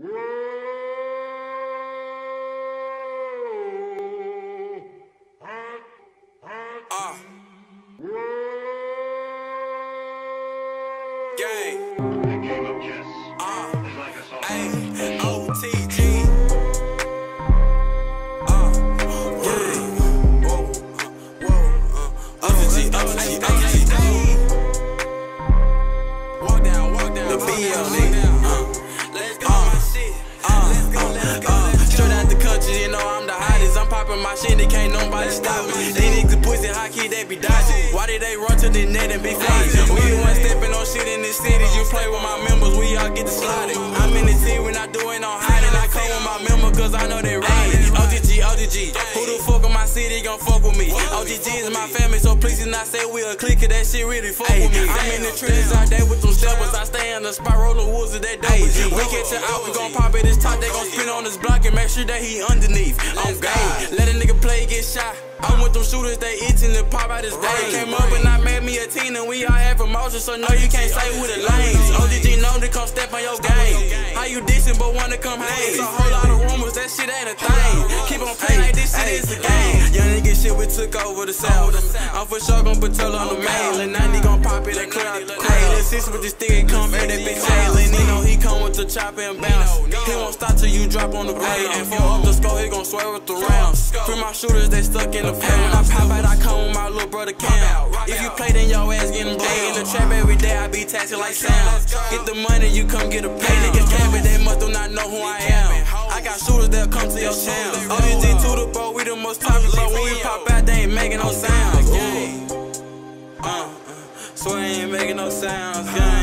Gang. OTG. Walk down. The BL, nigga. Let's go, my shit. Let's go. Straight out the country, you know I'm the hottest. I'm popping my shit, they can't nobody stop me. These niggas pussy hockey, they be dodging. Why did they run to the net and be flying? We the ones stepping on shit in the city. You play with my members, we all get the slotted. I'm in the city, we not doing no hiding. I come with my members, cause I know they riding. OTG, who the fuck in my city gon' fuck with me? OTG is my family, so please do not say we a clique, cause that shit really fuck with me. I'm in the trenches all day with them steppers. I stay in the spot, rolling woods of that double G. We catch it out, we gon' pop at his top, they gon' spin on his block and make sure that he underneath. I'm game, let a nigga play, get shot. I'm with them shooters, they itching to pop out his brain. Came up and I made me a Tino, we all have promotions, so no, you can't say with the lanes. OTG know to come step on your game. How you dissing but wanna come hang? It's a whole lot of rumors, that shit ain't a thing. Keep on playing like this shit is a game. Young nigga shit, we took over the south. I'm for sure gon' put Terrell on the main. Lil' 90 gon' pop it and clear out the crowd. Lil' 6 with this thing come here, that bitch Lil' Tino, he come with the chopper and bounce. He won't stop till you drop on the ground. And for up the score, he gon' swear with the rounds. Free my shooters, they stuck in the pound. When I pop out, I come with my little brother Cam. If you play, then your ass getting blade. In the trap every day, I be taxing like sound. Get the money, you come get a pay. Niggas can't, but they must do not know who I am. I got shooters that'll come to your town. OTG Tudda, bro, we the most popular. When we pop out, they ain't making no sounds. Swear they ain't making no sounds.